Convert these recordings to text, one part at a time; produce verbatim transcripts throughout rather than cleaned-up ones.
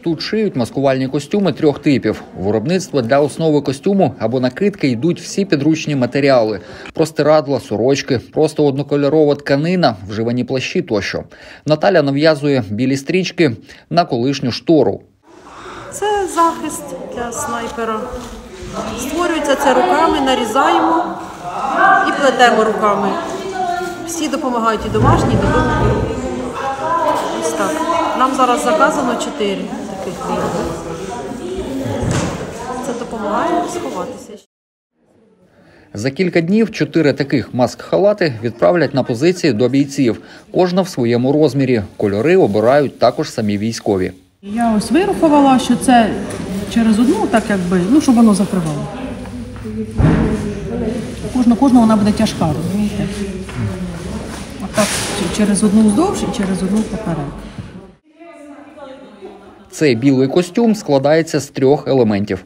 Тут шиють маскувальні костюми трьох типів. У виробництво для основи костюму або накидки йдуть всі підручні матеріали – простирадла, сорочки, просто однокольорова тканина, вживані плащі тощо. Наталя нав'язує білі стрічки на колишню штору. Це захист для снайпера. Створюється це руками, нарізаємо і плетемо руками. Всі допомагають і домашні, і додому. Ось так. Нам зараз заказано чотири таких вироби. Це допомагає сховатися. За кілька днів чотири таких маск-халати відправлять на позиції до бійців. Кожна в своєму розмірі. Кольори обирають також самі військові. Я ось вирахувала, що це через одну, так якби, ну, щоб воно закривало. Кожна, кожна вона буде тяжка, розумієте? Отак, через одну вздовж і через одну поперек. Цей білий костюм складається з трьох елементів.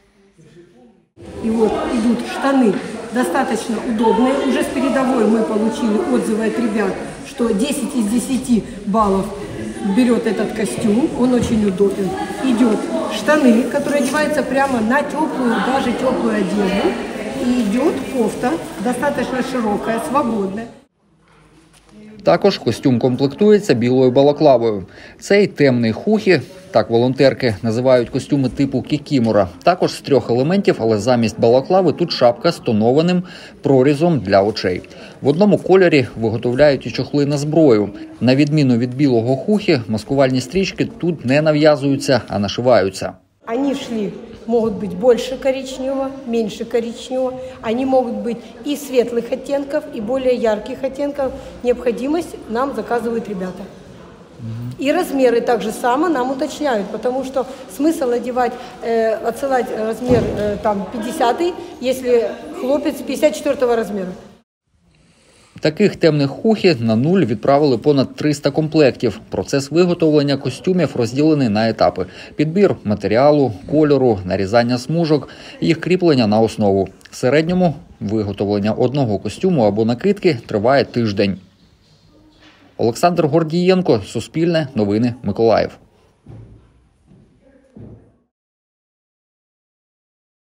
И вот идут штаны, достаточно удобные. Уже с передовой мы получили отзывы от ребят, что десять из десяти баллов берет этот костюм, он очень удобен. Идет штаны, которые одеваются прямо на теплую, даже теплую одежду. И идет кофта, достаточно широкая, свободная. Також костюм комплектується білою балаклавою. Цей темний хухі, так волонтерки називають костюми типу кікімора, також з трьох елементів, але замість балаклави тут шапка з тонованим прорізом для очей. В одному кольорі виготовляють і чохли на зброю. На відміну від білого хухі, маскувальні стрічки тут не нав'язуються, а нашиваються. Они шли, могут быть больше коричневого, меньше коричневого. Они могут быть и светлых оттенков, и более ярких оттенков. Необходимость нам заказывают ребята. И размеры также само нам уточняют, потому что смысл одевать, э, отсылать размер э, там пятидесятый, если хлопец пятьдесят четвёртого размера. Таких темних хухі на нуль відправили понад триста комплектів. Процес виготовлення костюмів розділений на етапи. Підбір матеріалу, кольору, нарізання смужок, їх кріплення на основу. В середньому виготовлення одного костюму або накидки триває тиждень. Олександр Гордієнко, Суспільне, Новини, Миколаїв.